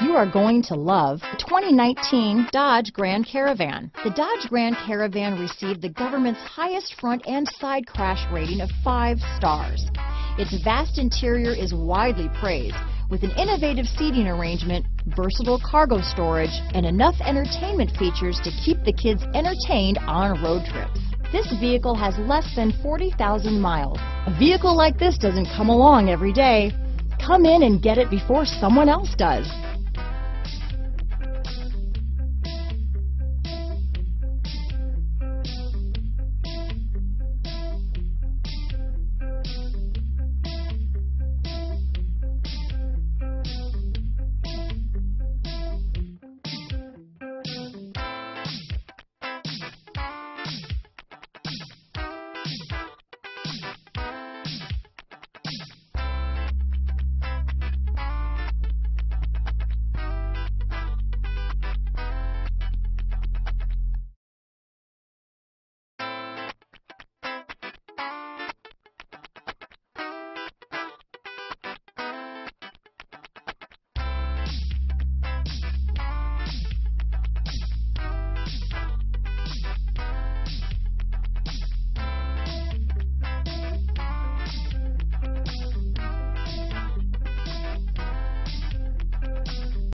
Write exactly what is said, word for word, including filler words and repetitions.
you are going to love the twenty nineteen Dodge Grand Caravan. The Dodge Grand Caravan received the government's highest front and side crash rating of five stars. Its vast interior is widely praised, with an innovative seating arrangement, versatile cargo storage, and enough entertainment features to keep the kids entertained on road trips. This vehicle has less than forty thousand miles. A vehicle like this doesn't come along every day. Come in and get it before someone else does.